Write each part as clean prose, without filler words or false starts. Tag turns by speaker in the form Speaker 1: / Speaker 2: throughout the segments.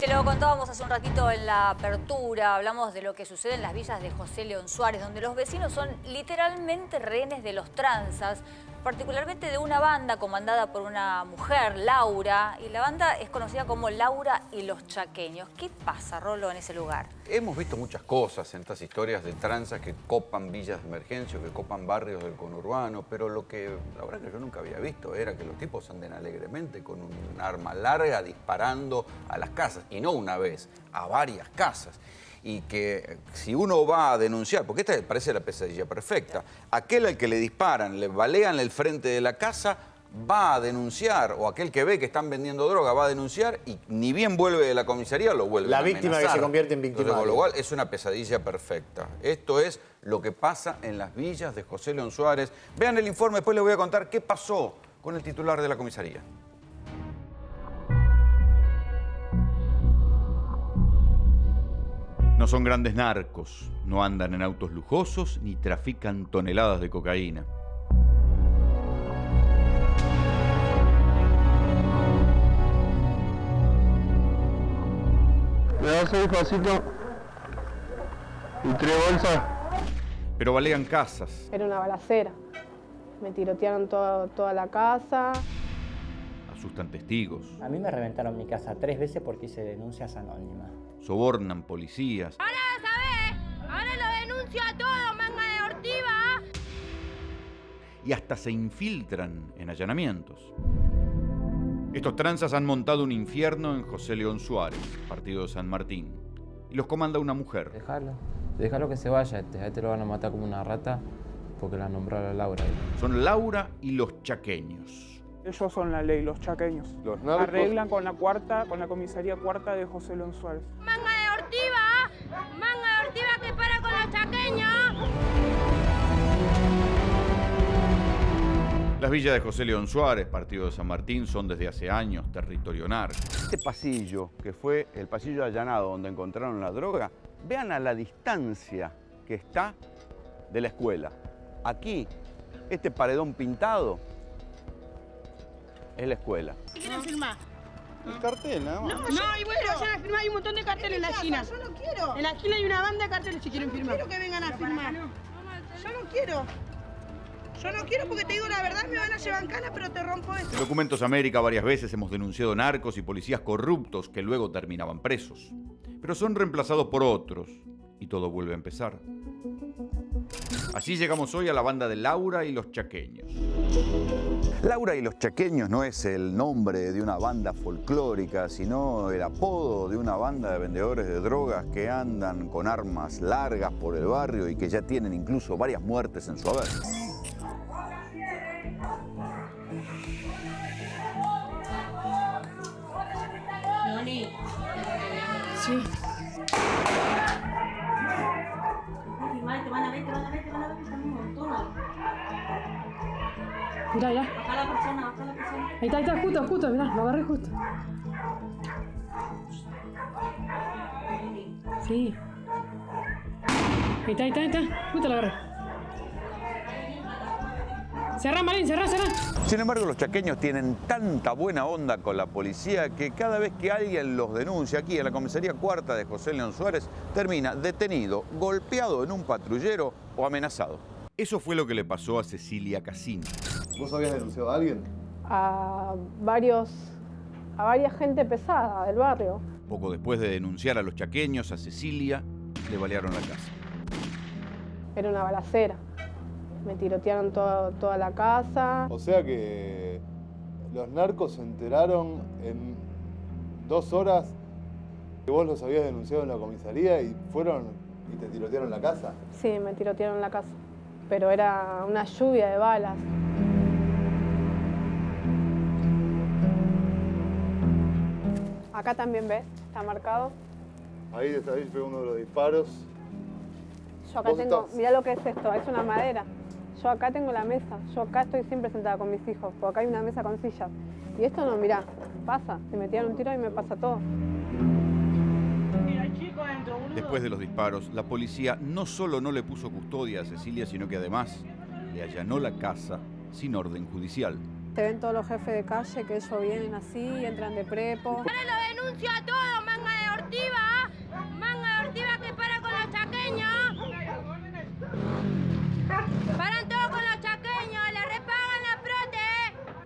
Speaker 1: lo contábamos hace un ratito en la apertura, hablamos de lo que sucede en las villas de José León Suárez, donde los vecinos son literalmente rehenes de los tranzas, particularmente de una banda comandada por una mujer, Laura, y la banda es conocida como Laura y los Chaqueños. ¿Qué pasa, Rolo, en ese lugar?
Speaker 2: Hemos visto muchas cosas en estas historias de tranzas que copan villas de emergencia, que copan barrios del conurbano, pero la verdad que yo nunca había visto era que los tipos anden alegremente con un arma larga disparando a las casas, y no una vez, a varias casas. Y que si uno va a denunciar, porque esta parece la pesadilla perfecta, aquel al que le disparan, le balean el frente de la casa, va a denunciar, o aquel que ve que están vendiendo droga va a denunciar y ni bien vuelve de la comisaría lo vuelve a amenazar.
Speaker 3: La víctima que se convierte en víctima.
Speaker 2: Entonces, con lo cual es una pesadilla perfecta. Esto es lo que pasa en las villas de José León Suárez. Vean el informe, después les voy a contar qué pasó con el titular de la comisaría.
Speaker 4: No son grandes narcos, no andan en autos lujosos ni trafican toneladas de cocaína.
Speaker 5: Me das un vasito y 3 bolsas.
Speaker 4: Pero balean casas,
Speaker 6: Era una balacera. Me tirotearon toda la casa.
Speaker 4: asustan testigos,
Speaker 7: A mí me reventaron mi casa 3 veces porque hice denuncias anónimas.
Speaker 4: sobornan policías
Speaker 8: Ahora lo denuncio a todos, manga de ortiva.
Speaker 4: y hasta se infiltran en allanamientos. Estos tranzas han montado un infierno en José León Suárez, partido de San Martín, y los comanda una mujer.
Speaker 9: Déjalo que se vaya, a este lo van a matar como una rata porque la nombraron a Laura.
Speaker 4: Son Laura y los Chaqueños.
Speaker 10: Ellos son la ley, los chaqueños.
Speaker 5: Los narcos.
Speaker 10: Arreglan con la comisaría cuarta de José León Suárez.
Speaker 8: Manga de ortiva que para con los chaqueños.
Speaker 4: Las villas de José León Suárez, partido de San Martín, son desde hace años territorio narco.
Speaker 2: Este pasillo, que fue el pasillo allanado donde encontraron la droga, vean a la distancia que está de la escuela. Aquí, este paredón pintado es la escuela.
Speaker 8: ¿Qué quieren firmar?
Speaker 5: El cartel, nada más.
Speaker 8: No, y bueno, vayan a firmar. Hay un montón de carteles en la esquina.
Speaker 11: Yo no quiero.
Speaker 8: En la esquina hay una banda de carteles si quieren firmar.
Speaker 11: Quiero que vengan a firmar. Yo no quiero. Yo no quiero porque te digo la verdad, me van a llevar en cana, pero te rompo esto.
Speaker 4: En Documentos América varias veces hemos denunciado narcos y policías corruptos que luego terminaban presos. Pero son reemplazados por otros y todo vuelve a empezar. Así llegamos hoy a la banda de Laura y los Chaqueños.
Speaker 2: Laura y los Chaqueños no es el nombre de una banda folclórica, sino el apodo de una banda de vendedores de drogas que andan con armas largas por el barrio y que ya tienen incluso varias muertes en su haber.
Speaker 8: Sí.
Speaker 6: Mirá, ya.
Speaker 8: Baja la persona.
Speaker 6: Ahí está, justo, mirá, lo agarré justo. Sí. Ahí está, justo lo agarré. Cerrá, Marín, cerrá.
Speaker 2: Sin embargo, los chaqueños tienen tanta buena onda con la policía que cada vez que alguien los denuncia aquí en la comisaría cuarta de José León Suárez, termina detenido, golpeado en un patrullero o amenazado.
Speaker 4: Eso fue lo que le pasó a Cecilia Casín.
Speaker 5: ¿Vos habías denunciado a alguien?
Speaker 6: A varias gente pesada del barrio.
Speaker 4: Poco después de denunciar a los chaqueños, a Cecilia le balearon la casa.
Speaker 6: Era una balacera. Me tirotearon toda la casa.
Speaker 5: O sea que los narcos se enteraron en 2 horas que vos los habías denunciado en la comisaría y fueron y te tirotearon la casa.
Speaker 6: Sí, me tirotearon la casa. Pero era una lluvia de balas. Acá también ves, está marcado.
Speaker 5: Ahí fue uno de los disparos.
Speaker 6: Yo acá
Speaker 5: ¿Vos
Speaker 6: tengo,
Speaker 5: estás?
Speaker 6: mirá lo que es esto, es una madera. Yo acá tengo la mesa, yo acá estoy siempre sentada con mis hijos, porque acá hay una mesa con sillas. Y esto no, mirá, pasa, se metieron un tiro y me pasa todo.
Speaker 4: Después de los disparos, la policía no solo no le puso custodia a Cecilia, sino que además le allanó la casa sin orden judicial.
Speaker 6: Te ven todos los jefes de calle que ellos vienen así, entran de prepo.
Speaker 8: Ahora lo denuncio a todos, manga de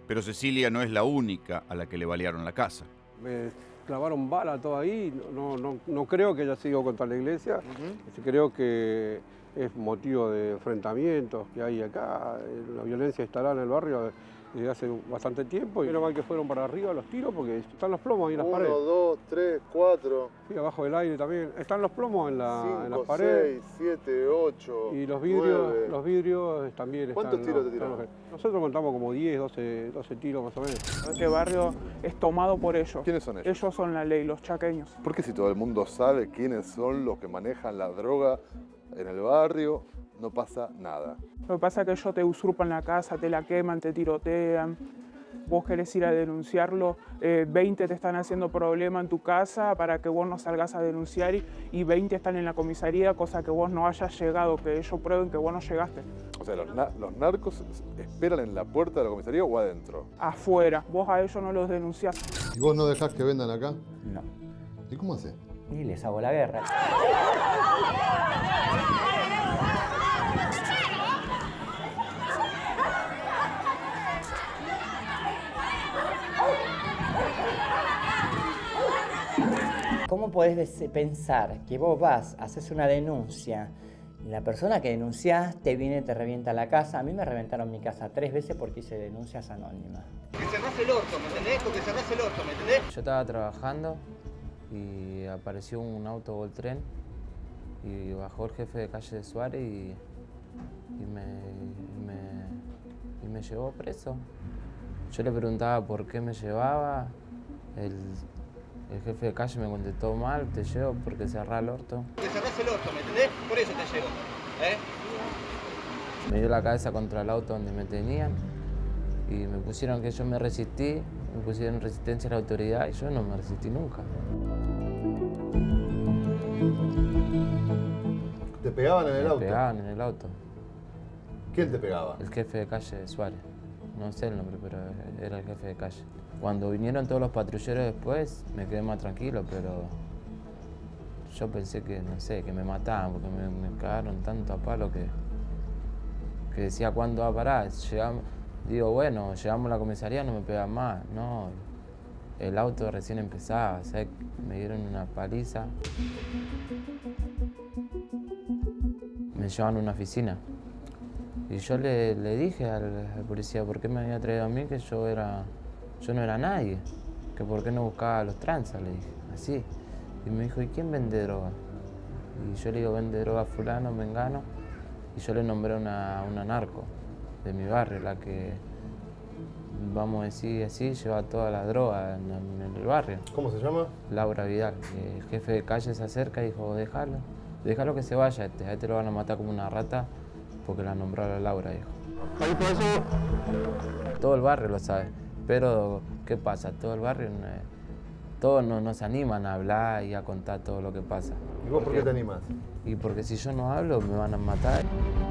Speaker 4: Pero Cecilia no es la única a la que le balearon la casa.
Speaker 3: Me clavaron bala todo ahí, no creo que haya sido contra la iglesia, creo que es motivo de enfrentamientos que hay acá, la violencia estará en el barrio desde hace bastante tiempo y menos mal que fueron para arriba los tiros porque están los plomos ahí en las paredes.
Speaker 5: 1, 2, 3, 4.
Speaker 3: Sí, abajo del aire también. Están los plomos en las
Speaker 5: 5,
Speaker 3: paredes.
Speaker 5: 6, 7, 8.
Speaker 3: Y los
Speaker 5: 9.
Speaker 3: vidrios también están.
Speaker 5: ¿Cuántos tiros te tiraron?
Speaker 3: Nosotros contamos como 10, 12 tiros más o menos.
Speaker 10: Este barrio es tomado por ellos.
Speaker 5: ¿Quiénes son ellos?
Speaker 10: Ellos son la ley, los chaqueños.
Speaker 5: ¿Por qué si todo el mundo sabe quiénes son los que manejan la droga en el barrio, no pasa nada?
Speaker 10: Lo que pasa es que ellos te usurpan la casa, te la queman, te tirotean. Vos querés ir a denunciarlo, 20 te están haciendo problema en tu casa para que vos no salgas a denunciar y 20 están en la comisaría, cosa que vos no hayas llegado, que ellos prueben que vos no llegaste.
Speaker 5: O sea, los narcos esperan en la puerta de la comisaría o adentro.
Speaker 10: Afuera, vos a ellos no los denunciás.
Speaker 5: ¿Y vos no dejás que vendan acá?
Speaker 7: No.
Speaker 5: ¿Y cómo haces?
Speaker 7: Y les hago la guerra. ¿Cómo podés pensar que vos vas, haces una denuncia y la persona que denunciás te viene y te revienta la casa? A mí me reventaron mi casa 3 veces porque hice denuncias anónimas.
Speaker 12: Que cerrás el orto, ¿me entendés? Porque cerrás el orto, ¿me entendés?
Speaker 9: Yo estaba trabajando y apareció un auto Voltren y bajó el jefe de calle de Suárez y me llevó preso. Yo le preguntaba por qué me llevaba. El jefe de calle me contestó mal, te llevo porque cerrá el orto.
Speaker 12: Que cerrás el orto, ¿me entendés? Por eso te llevo,
Speaker 9: Me dio la cabeza contra el auto donde me tenían y me pusieron que yo me resistí, me pusieron resistencia a la autoridad y yo no me resistí nunca.
Speaker 5: ¿Te pegaban en el auto?
Speaker 9: Me pegaban en el auto.
Speaker 5: ¿Quién te pegaba?
Speaker 9: El jefe de calle de Suárez. No sé el nombre, pero era el jefe de calle. Cuando vinieron todos los patrulleros después, me quedé más tranquilo, pero yo pensé que, no sé, que me mataban, porque me cagaron tanto a palo que decía, ¿cuándo va a parar? Digo, bueno, llegamos a la comisaría, no me pegan más. No, el auto recién empezaba, o sea, me dieron una paliza. Me llevaban a una oficina. Y yo le dije al policía por qué me había traído a mí, que yo no era nadie, que por qué no buscaba a los tranzas, le dije, así. Y me dijo, ¿y quién vende droga? Y yo le digo, vende droga fulano, mengano, y yo le nombré una narco de mi barrio, la que, vamos a decir así, lleva toda la droga en el barrio.
Speaker 5: ¿Cómo se llama?
Speaker 9: Laura Vidal. Y el jefe de calle se acerca y dijo, déjalo que se vaya, a este lo van a matar como una rata, porque la nombró a la Laura, dijo. Todo el barrio lo sabe, pero ¿qué pasa? Todo el barrio, todos no se animan a hablar y a contar todo lo que pasa.
Speaker 5: ¿Y vos por qué te animas?
Speaker 9: Y porque si yo no hablo me van a matar.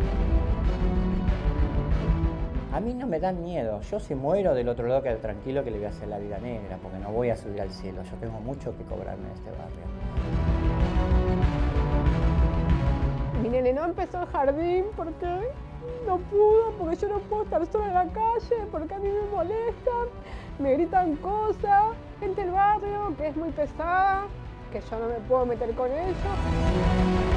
Speaker 7: A mí no me dan miedo. Yo si muero del otro lado quedo tranquilo que le voy a hacer la vida negra, porque no voy a subir al cielo. Yo tengo mucho que cobrarme en este barrio.
Speaker 6: Mi nene no empezó el jardín porque no pudo, porque yo no puedo estar sola en la calle, porque a mí me molestan, me gritan cosas, gente del barrio que es muy pesada, que yo no me puedo meter con ellos.